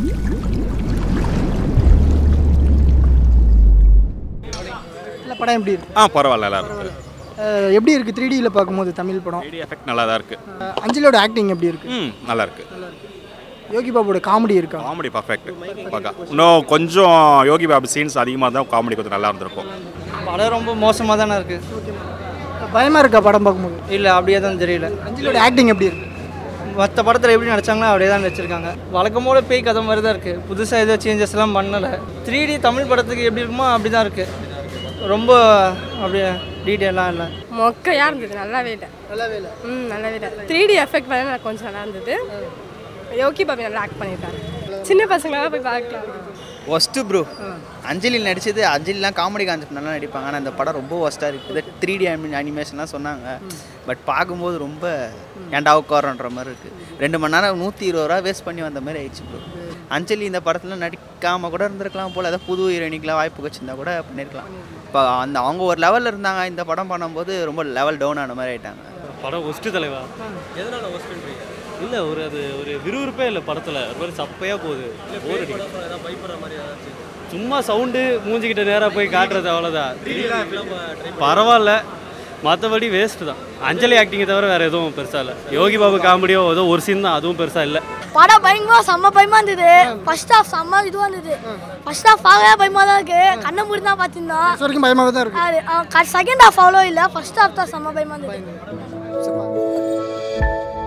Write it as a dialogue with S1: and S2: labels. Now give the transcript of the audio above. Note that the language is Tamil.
S1: இல்லை படம் எப்படி இருக்கு?
S2: பரவாயில்ல, நல்லா இருக்கு.
S1: எப்படி இருக்குது 3Dயில் பார்க்கும்போது தமிழ் படம்?
S2: 3D எஃபெக்ட் நல்லா தான் இருக்குது.
S1: அஞ்சலியோட ஆக்டிங் எப்படி இருக்குது?
S2: நல்லா இருக்குது.
S1: யோகி பாபுவோட காமெடி இருக்கா?
S2: Comedy perfect. பார்க்க இன்னும் கொஞ்சம் யோகி பாபு சீன்ஸ் அதிகமாக தான் காமெடி கொஞ்சம் நல்லா இருந்திருக்கும்.
S3: படம் ரொம்ப மோசமாக தானே இருக்குது.
S1: பயமாக இருக்கா படம் பார்க்கும்போது?
S3: இல்லை அப்படியே தான் தெரியல.
S1: அஞ்சலியோட ஆக்டிங் எப்படி இருக்குது?
S3: மற்ற படத்தில் எப்படி நடிச்சாங்களோ அப்படியே தான் வச்சுருக்காங்க. வழக்கமோட பேய் கதை மாதிரி தான் இருக்குது. புதுசாக எதுவும் சேஞ்சஸ்லாம் பண்ணலை. 3D தமிழ் படத்துக்கு எப்படி இருக்குமோ அப்படி தான் இருக்குது. ரொம்ப அப்படியே டீட்டெயிலாக இல்லை.
S4: மொக்கையாக இருந்தது. நல்லாவே இல்லை. நல்லாவே இல்லை. 3D எஃபெக்ட் வேறு கொஞ்சம் நல்லா இருந்தது. யோகி பாபு நல்லா ஆக்ட் பண்ணியிருக்காரு. சின்ன பசங்களாக போய் பார்க்கலாம்.
S5: Worst bro. அஞ்சலி நடித்தது, அஞ்சலிலாம் காமெடி கான்செப்ட் நல்லா நடிப்பாங்க. ஆனால் அந்த படம் ரொம்ப ஒஸ்ட்டாக இருக்குது. 3D அனிமேஷன்லாம் சொன்னாங்க. பட் பார்க்கும்போது ரொம்ப ஏன்டா உட்காரன்ற மாதிரி இருக்குது. 2 மணி நேரம் 120 ரூபா வேஸ்ட் பண்ணி வந்த மாதிரி ஆயிடுச்சு ப்ரோ. அஞ்சலி இந்த படத்தில் நடிக்காமல் கூட இருந்திருக்கலாம் போல். ஏதாவது புது ஹீரோயினிக்கெலாம் வாய்ப்பு வச்சுருந்தா கூட பண்ணியிருக்கலாம். இப்போ அவங்க ஒரு லெவலில் இருந்தாங்க. இந்த படம் பண்ணும்போது ரொம்ப லெவல் டவுன் ஆன மாதிரி ஆகிட்டாங்க.
S6: படம் ஒஸ்ட்டு தலைவா. எதனால் ஒஸ்ட்டுன்றீங்க? இல்லை ஒரு விறுவிறுப்பே இல்லை படத்தில். ஒரு மாதிரி சப்பையாக போகுது. போர் அடிக்கும். பயப்படுற மாதிரி சும்மா சவுண்டு மூஞ்சிக்கிட்ட நேராக போய் காட்டுறது அவ்வளோதான். பரவாயில்ல, மற்றபடி வேஸ்ட்டு தான். அஞ்சலி ஆக்டிங்கை தவிர வேறு எதுவும் பெருசாக இல்லை. யோகி பாபு காமெடியோ ஏதோ ஒரு சீன் தான், அதுவும் பெருசாக இல்லை.
S7: படம் பயங்கரமாக செம்ம பயமாக இருந்தது. ஃபர்ஸ்ட் ஹாஃப் செம்ம இதுவாக இருந்தது. ஃபர்ஸ்ட் ஹாஃப் பார்க்கவே பயமாக தான் இருக்குது. கண்ணை மூடி தான் பார்த்துருந்தோம்.
S1: வரைக்கும் பயமாக தான் இருக்குது.
S7: செகண்ட் ஹாஃப் அவ்வளோ இல்லை. ஃபர்ஸ்ட் ஹாஃப் தான் செம்ம பயமாக இருந்தது.